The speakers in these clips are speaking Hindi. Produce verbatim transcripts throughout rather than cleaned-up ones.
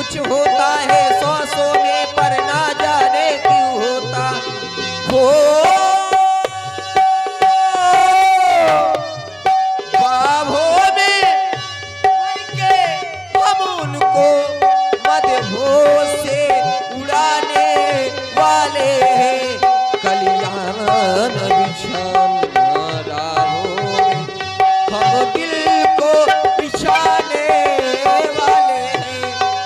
कुछ होता है सौ सौ में, पर ना जाने क्यों होता हो। बाहों में भर के हम उनको मदहोश से उड़ाने वाले हैं। कल्याण बिछान राहों में हम दिल को बिछाने वाले हैं।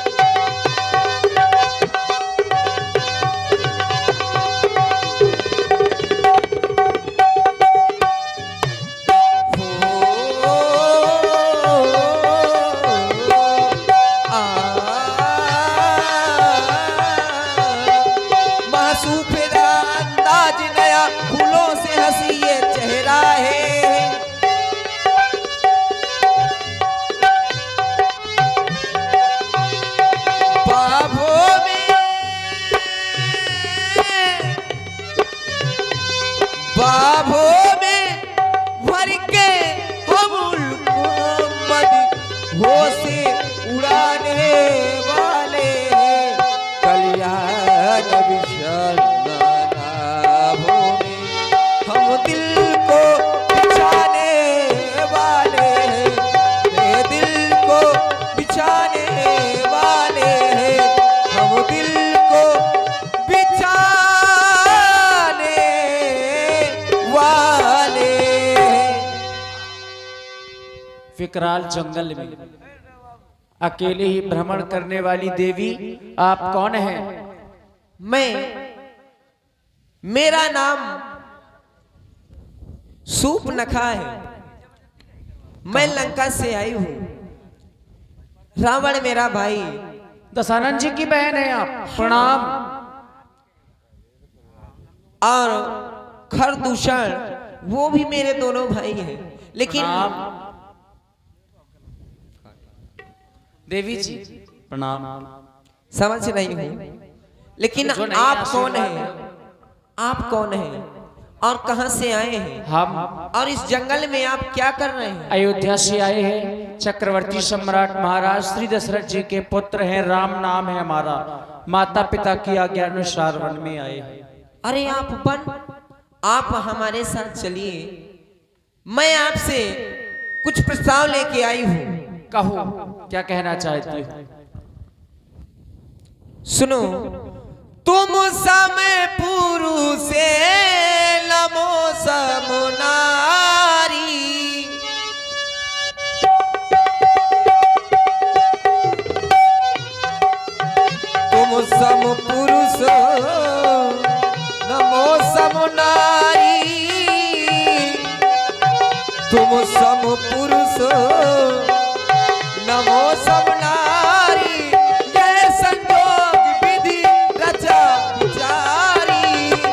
बाहों में भर के हम उनको मदहोश से उड़ाने वाले हैं। कल्याण बिछान राहों में हम दिल को बिछाने वाले हैं। दिल को बिछाने वाले हैं हम दिल को बिछाने वाले। विकराल जंगल में अकेले ही भ्रमण करने वाली देवी आप कौन हैं? मैं, मेरा नाम सूर्पनखा है। मैं लंका से आई हूँ। रावण मेरा भाई। दशानन जी की बहन है आप। प्रणाम। और खरदूषण वो भी मेरे दोनों भाई हैं। लेकिन देवी जी प्रणाम। समझ नहीं हूँ। लेकिन आप कौन हैं? आप कौन हैं और कहां से आए हैं? हम और इस जंगल में आप क्या कर रहे हैं? अयोध्या से आए हैं। चक्रवर्ती सम्राट महाराज श्री दशरथ जी के पुत्र हैं। राम नाम है हमारा। माता पिता की आज्ञा अनुसार वन में आए हैं। अरे आप वन, आप हमारे साथ चलिए। मैं आपसे कुछ प्रस्ताव लेके आई हूँ। कहो क्या कहना चाहती हो? सुनो। तुम समय पुरुष नमो समुनारी, तुम सम पुरुष नमो समुनारी, तुम सम पुरुष नमो समुनारी। जय संजोग विधि रचा विचारी।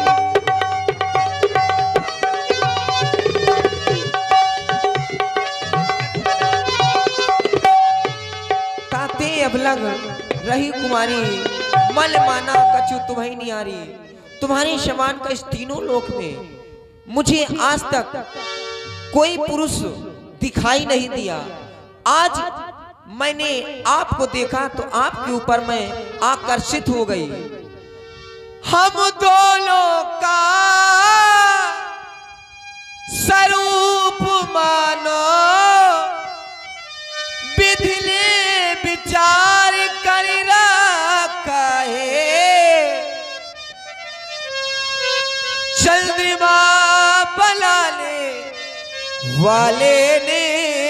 ताते अबलग रही कुमारी, मल माना कछु तुम्हें नियारी। तुम्हारे समान का इस तीनों लोक में मुझे आज तक कोई पुरुष दिखाई नहीं दिया। आज मैंने आपको देखा तो आपके ऊपर मैं आकर्षित हो गई। हम दोनों का स्वरूप मानो, विधि ने विचार कर रखा है। चंद्रमा बनाने वाले ने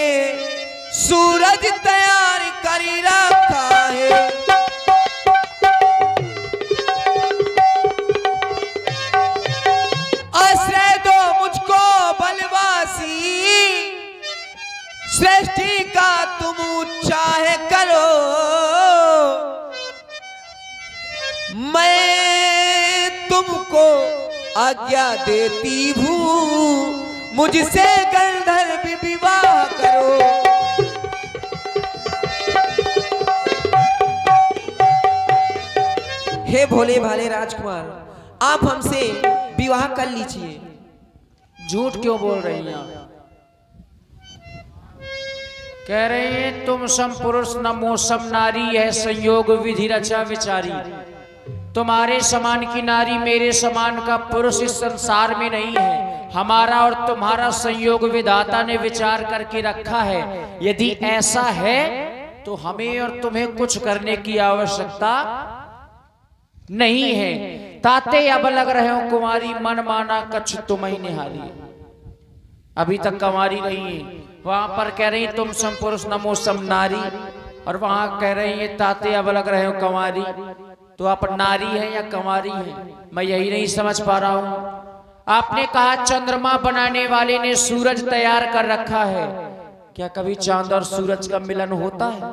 सूरज तैयार कर रखा है। आश्रय दो मुझको बलवासी, सृष्टि का तुम चाहे करो। मैं तुमको आज्ञा देती हूँ, मुझसे गंधर्व विवाह करो। हे भोले भाले राजकुमार, आप हमसे विवाह कर लीजिए। झूठ क्यों बोल रही हैं आप? कह रहे हैं तुम सम पुरुष नमो सम नारी, यह संयोग विधि रचा विचारी। तुम्हारे समान की नारी मेरे समान का पुरुष इस संसार में नहीं है। हमारा और तुम्हारा संयोग विधाता ने विचार करके रखा है। यदि ऐसा है तो हमें और तुम्हें कुछ करने की आवश्यकता नहीं है। ताते अब लग रहे हो कुमारी, मन माना कछ तुम्हें निहारी। अभी तक कुमारी नहीं है। वहां पर कह रही तुम सम पुरुष नमो सम नारी, और वहां कह रही है ताते अब लग रहे हो कुमारी। तो आप नारी है या कुमारी है, मैं यही नहीं समझ पा रहा हूं। आपने कहा चंद्रमा बनाने वाले ने सूरज तैयार कर रखा है। क्या कभी चांद और सूरज का मिलन होता है?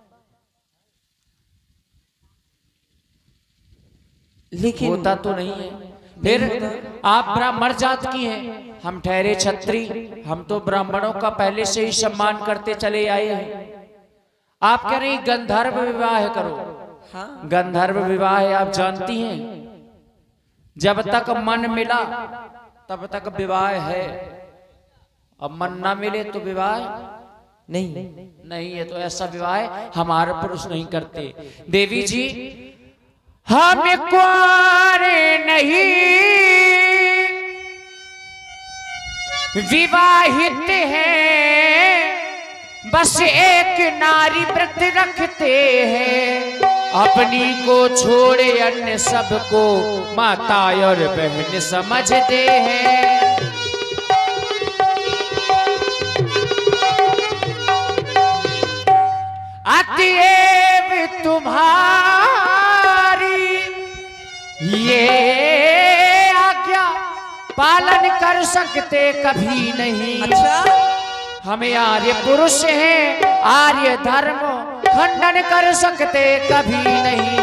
लेकिन होता तो नहीं है। फिर आप ब्राह्मण जात की हैं, हम ठहरे छत्री। हम तो ब्राह्मणों का पहले से ही सम्मान करते चले आए हैं। आप कह रही गंधर्व विवाह करो। हाँ? गंधर्व विवाह आप जानती हैं, जब तक मन मिला तब तक विवाह है, अब मन ना मिले तो विवाह नहीं नहीं है। तो ऐसा विवाह हमारे पुरुष नहीं करते। देवी जी हम कुंवारे नहीं, विवाहित हैं, बस एक नारी व्रत रखते हैं। अपनी को छोड़े अन्य सबको माता और बहन समझते हैं। अतएव तुम्हारी ये आज्ञा पालन कर सकते कभी नहीं। अच्छा, हमें आर्य पुरुष हैं, आर्य धर्म खंडन कर सकते कभी नहीं।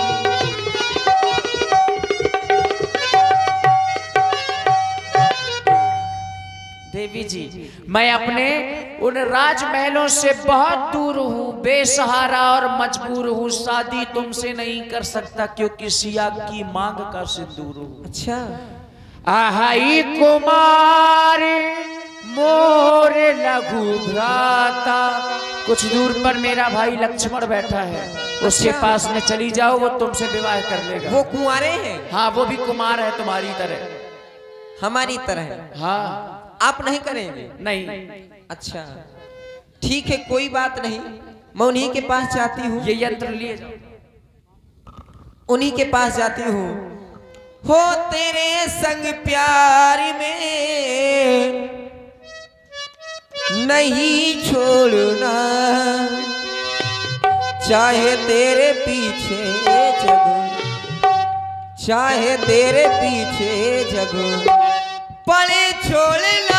देवी जी मैं अपने उन राजमहलों से बहुत दूर हूँ, बेसहारा और मजबूर हूँ। शादी तुमसे नहीं कर सकता क्योंकि सिया की मांग का सिंदूर हूँ। अच्छा, आहाई कुमार मोर लघु भ्राता। कुछ दूर पर मेरा भाई लक्ष्मण बैठा है, उसके पास में चली जाओ, वो तुमसे विवाह कर लेगा। वो कुंवारे हैं? हाँ, वो भी कुमार है तुम्हारी तरह, हमारी तरह। हाँ। आप नहीं करेंगे? नहीं। अच्छा ठीक है, कोई बात नहीं, मैं उन्हीं के पास जाती हूँ। ये यंत्र लिए जाओ, उन्हीं के पास जाती हूँ। हो तेरे संग प्यार में नहीं छोड़ना, चाहे तेरे पीछे जग, चाहे तेरे पीछे जग पड़े छोड़ना।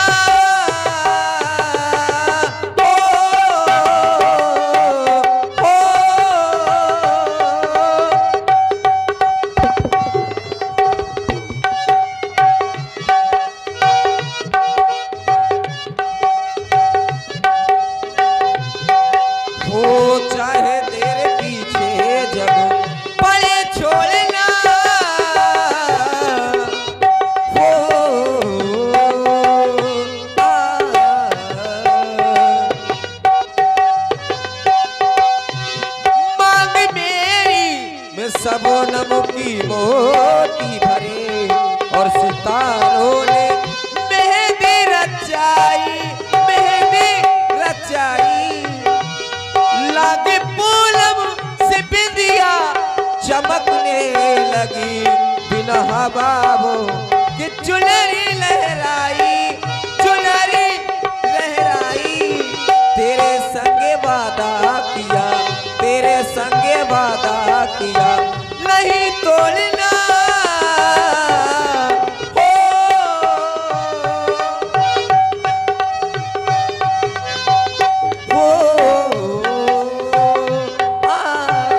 सबोनम की मोती भरे और सितारों ने मेहंदी रचाई, मेहंदी रचाई। लागे पूनम से बिंदिया चमकने लगी, बिना बाबो कि चुनरी लहराई, चुनरी लहराई। तेरे संगे वादा किया, तेरे संगे वादा किया, नहीं तोड़ना। हो, हो, आ,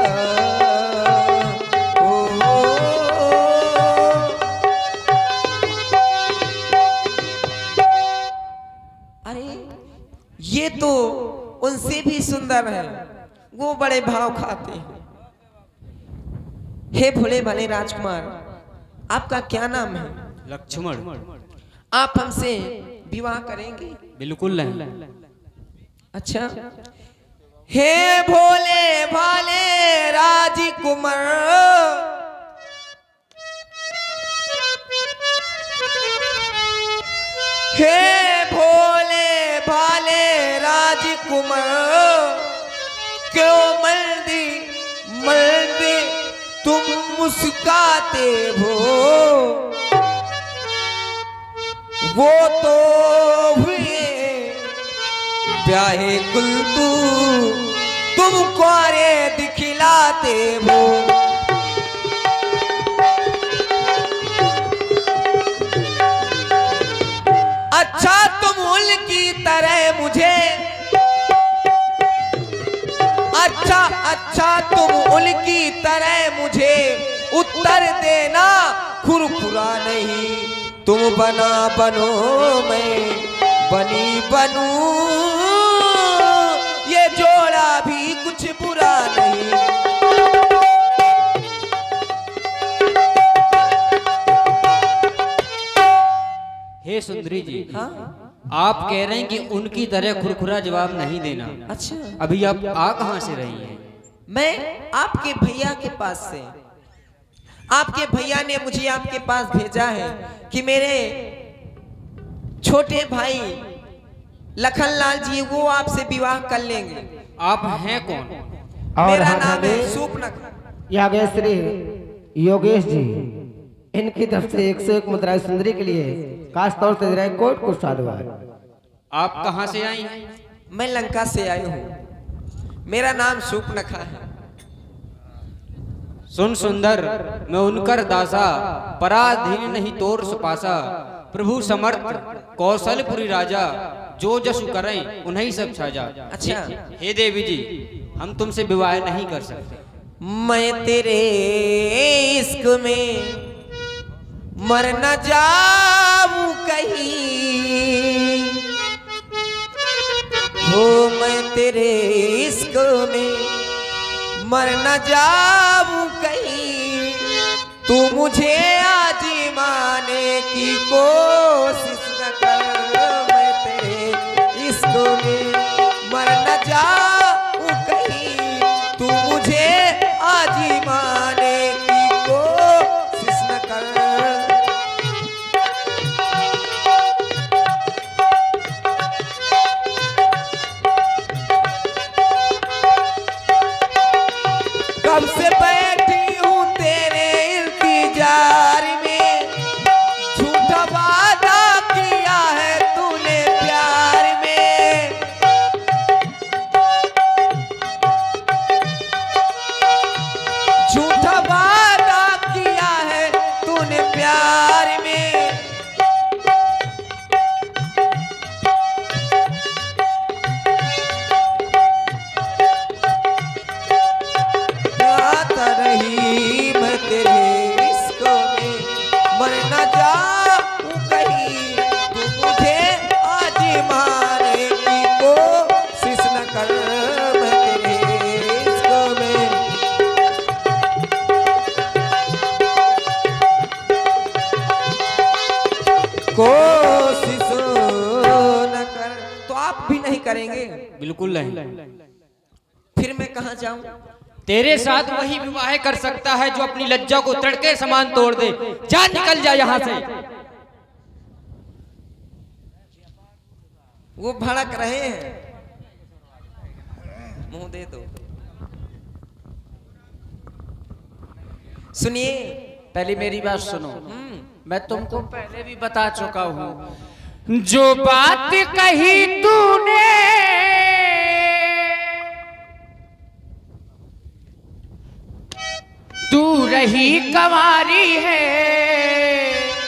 हो, अरे ये तो उनसे भी सुंदर है, वो बड़े भाव खाते हैं। हे भोले भले राजकुमार, आपका क्या नाम है? लक्ष्मण। आप हमसे विवाह करेंगे? बिल्कुल नहीं। अच्छा। हे भोले भाले राजकुमार, हे भोले भाले राजकुमार, क्यों मर्दी मर्दी तुम मुस्काते हो, वो तो हुए प्याहे कुल्तू तुम क्वारे दिखलाते हो। अच्छा तुम उनकी तरह मुझे, अच्छा अच्छा तुम उनकी तरह मुझे उत्तर देना, खुरखुरा नहीं तुम बना बनो मैं बनी बनूं, ये जोड़ा भी कुछ बुरा नहीं। हे सुंदरी जी, हाँ? आप कह रहे हैं कि उनकी तरह खुरखुरा जवाब नहीं देना। अच्छा, अभी आप आ कहाँ से रही हैं? मैं आपके भैया के पास से, आपके भैया ने मुझे आपके पास भेजा है कि मेरे छोटे भाई लखनलाल जी वो आपसे विवाह कर लेंगे। आप हैं कौन? और मेरा हाँ, नाम है हाँ, सूपनख। ये आ गए श्री योगेश जी, इनकी तरफ से एक सौ एक मुद्राएं सुंदरी के लिए खास तौर से जरा कोट को साधु है। आप कहाँ से आई हैं? मैं लंका से आई हूँ, मेरा नाम सूपनखा है। सुन सुंदर, मैं उनकर दासा, पराधीन नहीं तोर सुपासा, प्रभु समर्थ कौशलपुरी राजा, जो जसु करें उन्हीं सब छाजा। अच्छा। हे देवी जी, हम तुमसे विवाह नहीं कर सकते। मैं तेरे इश्क में मर न जाऊं कहीं, हो मैं तेरे इश्क में मर न जाऊं कहीं, तू मुझे आज़माने की कोशिश न कर, मैं तेरे इश्क में मर न जाऊं कहीं, तू मुझे आज़माने की कोशिश न कर। कब से बैठी हूँ तेरे इंतजार में, झूठा वादा किया है तूने प्यार में, झूठा वादा किया है तूने प्यार में। आता रही मैं तेरे इश्क में मर न जाऊं कहीं, तू मुझे आज़माने की कोशिश न कर, मैं तेरे इश्क में। कोशिश न कर, तो आप भी नहीं करेंगे? बिल्कुल नहीं। फिर मैं कहाँ जाऊं? तेरे साथ वही विवाह कर सकता है जो अपनी लज्जा को तड़के समान तोड़ दे। जा, निकल जा यहाँ से। वो भड़क रहे हैं, मुंह दे दो। सुनिए, पहले मेरी बात सुनो। मैं तुमको पहले भी बता चुका हूँ, जो बात कही तूने तू रही कंवारी है,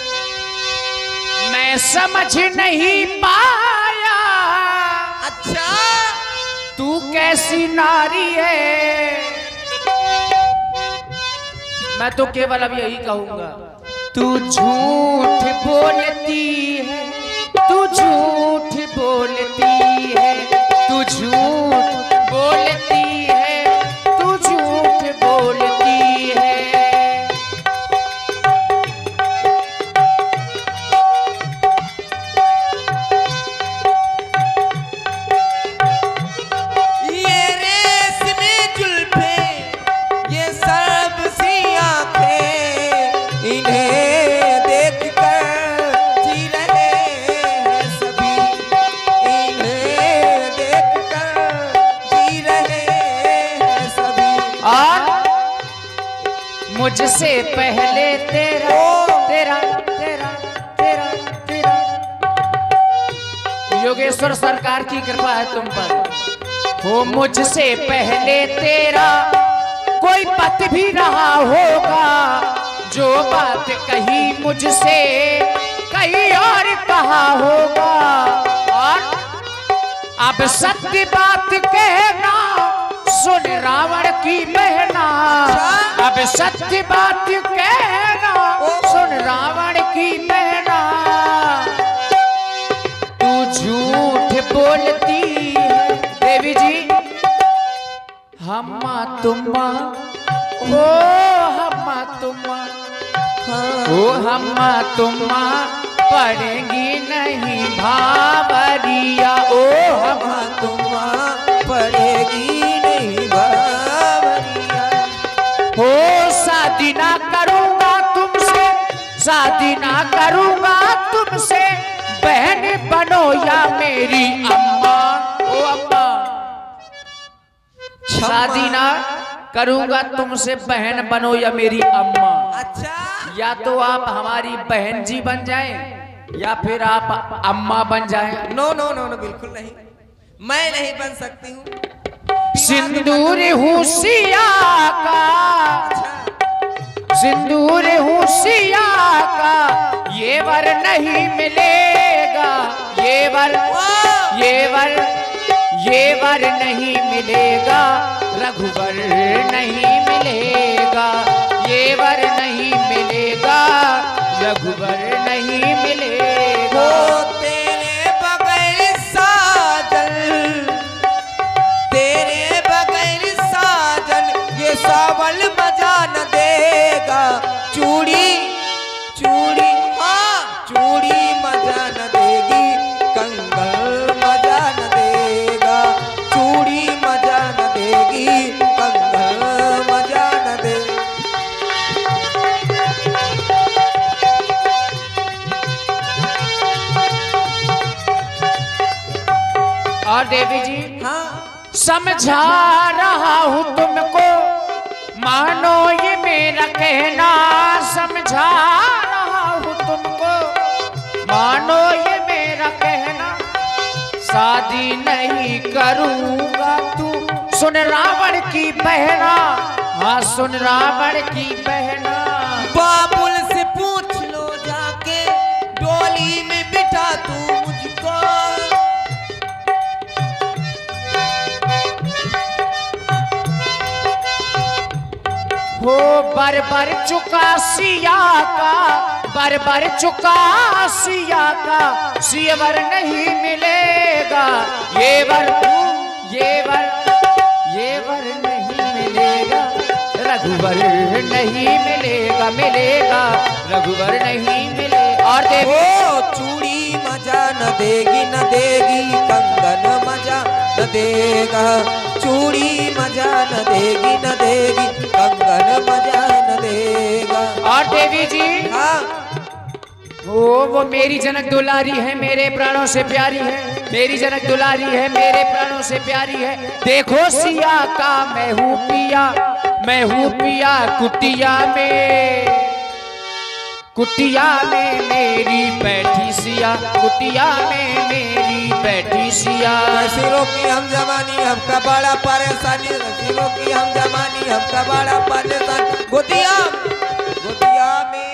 मैं समझ नहीं पाया अच्छा तू कैसी नारी है। मैं तो केवल अब यही कहूंगा, तू झूठ बोलती है, तू झूठ बोलती है, तू झूठ बोलती है, तू झूठ बोलती है। मुझसे पहले तेरा तेरा तेरा तेरा तेरा। योगेश्वर सरकार की कृपा है तुम पर। हो मुझसे पहले तेरा कोई पति भी रहा होगा, जो बात कही मुझसे कहीं और कहा होगा। और अब सत्य बात कहना सुन रावण की बहना, अब सत्य बात कहना सुन रावण की बहना। तू झूठ बोलती है देवी जी, हम्मा तुम्मा ओ हम्मा तुम्मा ओ हम्मा तुम्मा पढ़ेंगी नहीं भावरिया। ओ हम्मा तुम्मा पड़ेगी नहीं बावरिया। हो शादी ना करूंगा तुमसे, शादी ना करूंगा तुमसे, बहन बनो या मेरी अम्मा। ओ अम्मा शादी ना करूंगा तुमसे, बहन बनो या मेरी अम्मा। अच्छा, या तो आप हमारी बहन जी बन जाएं या फिर आप अम्मा बन जाएं। नो नो नो नो बिल्कुल नहीं, मैं नहीं बन सकती हूँ। सिंदूर हूँ सिया का, अच्छा, सिंदूर हूँ सिया का, ये वर नहीं मिलेगा, ये वर ये वर ये वर नहीं मिलेगा, रघुवर नहीं मिलेगा, ये वर नहीं मिलेगा, रघुवर नहीं मिलेगा। वो तेरे बगैर साजन, तेरे बगैर साजन ये सावल मजा न देगा। चूड़ी चूड़ी हाँ चूड़ी मजा न देगी, कंगन मजा न देगा। चूड़ी मजा न देगी, कंगन मजा न देगी। और देवी जी हाँ समझा रहा हूँ तुमको, मानो ये मेरा कहना। समझा रहा हूँ तुमको, मानो ये मेरा कहना। शादी नहीं करूँगा तू सुन रावण की बहना, हाँ सुन रावण की बहना। बाबुल से पूछ लो जाके, डोली में बिठा तू मुझको। हो बर बर चुका सिया का, बर बर चुका सिया का, सियवर नहीं मिलेगा। ये वर ये वर ये वर नहीं मिलेगा, रघुवर नहीं मिलेगा, मिलेगा रघुवर नहीं मिले। और देवी ओ चूड़ी मजा न देगी न देगी, कंगन मजा न देगा। चूड़ी मजा न देगी न देगी, कंगन मजा न देगा। और देवी जी हाँ ओ वो मेरी जनक दुलारी है, मेरे प्राणों से प्यारी है, मेरी जनक दुलारी है, मेरे प्राणों से प्यारी है। देखो सिया का मैं हूँ पिया, मैं हूँ पिया कुटिया में, कुटिया में मेरी बैठी सिया, कुटिया में मेरी बैठी सिया। कैसी रोकी हम जवानी, हमका बड़ा परेशानी। कैसी रोकी हम जवानी, हमका बड़ा परेशानी। गोदिया गोदिया में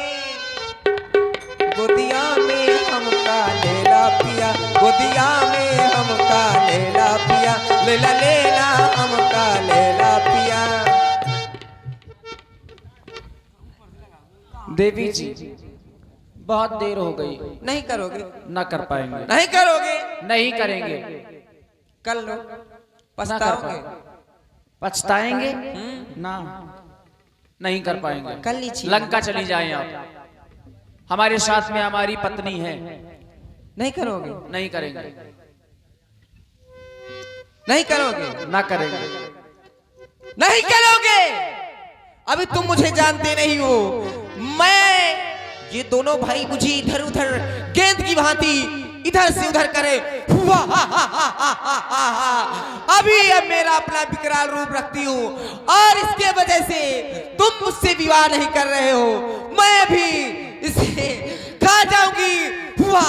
गोदिया में हमका लेला पिया, गोदिया में हमका लेला पिया, लेला लेला हमका लेला पिया। देवी जी बहुत देर हो गई, नहीं करोगे? ना कर पाएंगे, नहीं करोगे? नहीं करेंगे। कर लो, पछताओगे। पछताएंगे ना, नहीं कर पाएंगे। कर लीजिए। लंका चली जाएं आप, हमारे साथ में हमारी पत्नी है। नहीं करोगे? नहीं करेंगे, नहीं करोगे? ना करेंगे। नहीं करोगे? अभी तुम मुझे जानते नहीं हो। मैं ये दोनों भाई मुझे इधर उधर गेंद की भांति इधर से उधर करे, अभी अब मेरा अपना विकराल रूप रखती हूँ और इसके वजह से तुम मुझसे विवाह नहीं कर रहे हो। मैं भी इसे खा जाऊंगी।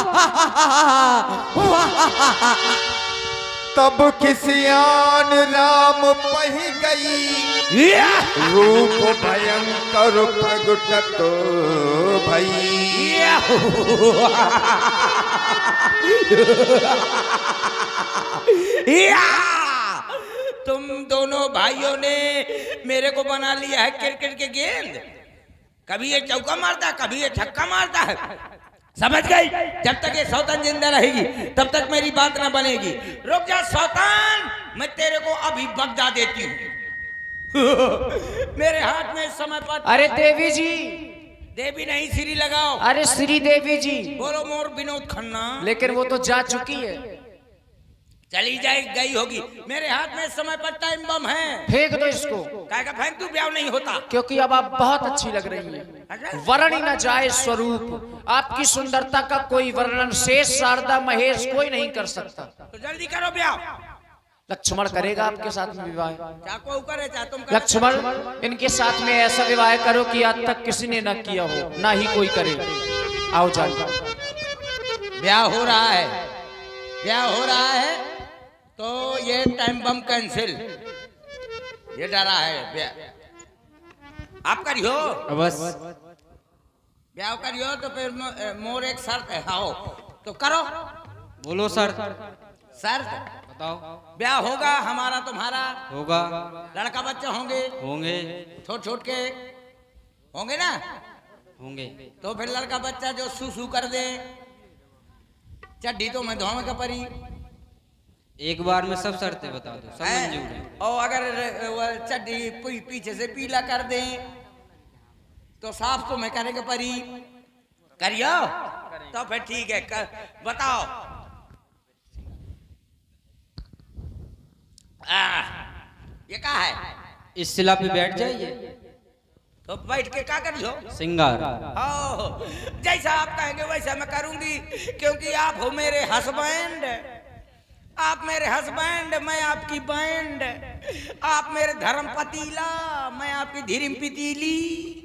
तब किसियान राम पही गई, रूप भयंकर प्रगटत भई। तुम दोनों भाइयों ने मेरे को बना लिया है क्रिकेट के गेंद। कभी ये चौका मारता है, कभी ये छक्का मारता है। समझ गई? जब तक ये सौतन जिंदा रहेगी तब तक मेरी बात ना बनेगी। रुक जा सौतन, मैं तेरे को अभी बगदा देती हूँ। मेरे हाथ में इस समय पर। अरे देवी जी। देवी नहीं, श्री लगाओ। अरे श्री देवी जी। बोलो मोर विनोद खन्ना। लेकिन वो तो जा चुकी है। चली जाए गई होगी। मेरे हाथ में इस समय पर टाइम बम है। फेंक दो इसको। काय का फेंक दूं? ब्याह नहीं होता। क्योंकि अब आप बहुत अच्छी लग रही हैं। वर्णन न जाए स्वरूप, आपकी सुंदरता का कोई वर्णन शेष शारदा महेश कोई नहीं कर सकता। तो जल्दी करो ब्याह। लक्ष्मण करेगा आपके साथ में विवाह। चाको करे चाहे तुम करो। लक्ष्मण इनके साथ में ऐसा विवाह करो कि आज तक किसी ने न किया हो, ना ही कोई करे। आओ जाओ। ब्याह हो रहा है, ब्याह हो रहा है तो ये टाइम बम कैंसिल। ये डरा है ब्याह। आप करियो बस ब्याह करियो तो फिर मोर एक शर्त है। आओ तो करो। बोलो सर। सर बताओ। ब्याह होगा हमारा तुम्हारा। होगा। लड़का बच्चे होंगे। होंगे। छोट छोट के होंगे ना। होंगे। तो फिर लड़का बच्चा जो सुसु कर दे, चड्डी तो मैं धोने का परी। एक बार में सब शर्तें बता दो, सब मंजूर है। और अगर चड्डी पीछे से पीला कर दे तो साफ तो मैं करने का परी। करियो तो फिर ठीक है। कर, बताओ। आ, ये क्या है? इस शिला पे बैठ जाइए। तो बैठ के क्या करियो? सिंगार। ओ, जैसा आप कहेंगे वैसा मैं करूंगी, क्योंकि आप हो मेरे हस्बैंड। आप मेरे हस्बैंड, मैं आपकी बैंड। आप मेरे धर्म पतीला, मैं आपकी धीरिम पतीली।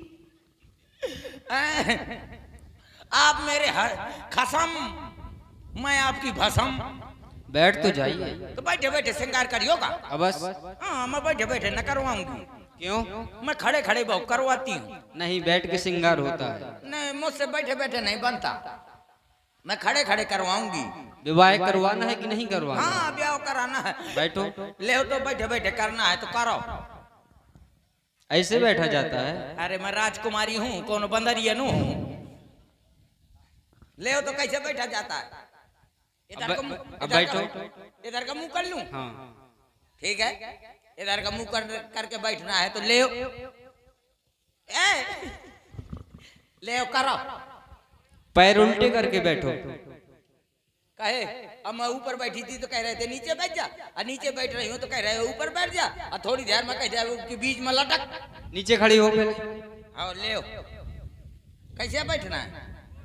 आप मेरे खसम, मैं आपकी भसम। बैठ तो जाइए। तो बैठे बैठे श्रृंगार करियोगा? बस। हाँ, मैं बैठे बैठे न करवाऊंगी। क्यों? मैं खड़े खड़े बहु करवाती हूँ। नहीं, बैठ के श्रृंगार होता है। नहीं, मुझसे बैठे बैठे नहीं बनता। मैं खड़े खड़े करवाऊंगी। विवाह करवाना है कि नहीं करवाना? हाँ, ब्याह कराना है। बैठो। ले तो बैठे बैठे करना है तो करो। ऐसे बैठा जाता है? अरे मैं राजकुमारी हूँ, कौन बंदरिया नू हूँ। ले तो कैसे बैठा जाता है? इधर का मुंह, अब बैठो। इधर का मुंह कर लूं? हाँ। ठीक है, इधर का मुंह कर करके बैठना है तो ले ए, ले करो। पैर उल्टे करके बैठो। कहे अब मैं ऊपर बैठी थी तो कह रहे थे नीचे बैठ जा, और नीचे बैठ रही हूँ तो कह रहे हो ऊपर बैठ जा, और थोड़ी देर में कह जाए कि बीच में लटक। नीचे खड़ी हो पहले। और ले कैसे बैठना है?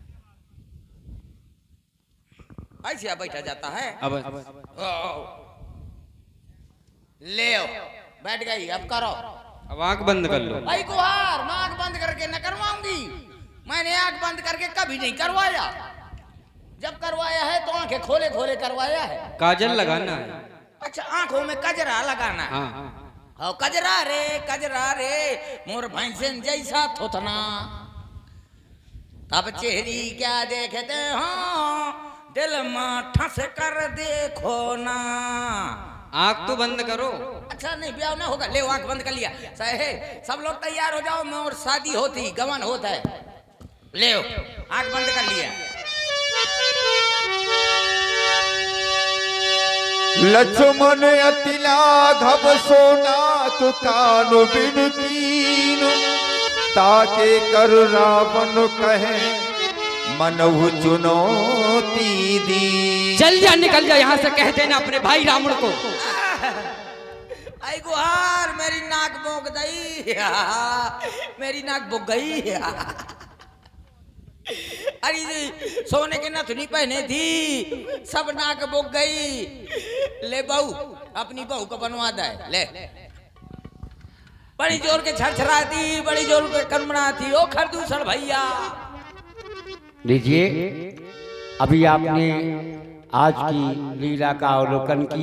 ऐसे बैठा जाता है। अब ले बैठ गई। अब करो। अब आंख बंद कर लो। भाई गुहार, मैं आंख बंद करके न करवाऊंगी। मैंने आंख बंद करके कभी नहीं करवाया। जब करवाया है तो आंखें खोले खोले करवाया है। काजल लगाना है। अच्छा, आंखों में कजरा लगाना है। हाँ। और कजरा रे कजरा रे मोर भैंसन जैसा थोथना, तब चेहरी क्या देखते हो, दिल में ठस कर देखो ना। आंख तो बंद करो। अच्छा नहीं, ब्याह ना होगा। ले आंख बंद कर लिया। सहे सब लोग तैयार हो जाओ, मोर शादी होती गमन होता है। ले आंख बंद कर लिया। लक्ष्मण अति लाघव सोना तुकानु बिन कीन, ताके कर रावण कहे मनहु चुनौती दी। चल जा, निकल जा यहाँ से, कह देना अपने भाई रावण को। आई गुहार, मेरी नाक बोक गई, मेरी नाक बुक गई। अरे सोने के नथनी पहने थी, सब नाक बुक गई। ले बहू अपनी बहू को बनवा दे ले। बड़ी जोर के छरछराती, बड़ी जोर के कनमनाती। ओ खरदूसर भैया लीजिए, अभी आपने आज की लीला का अवलोकन किया।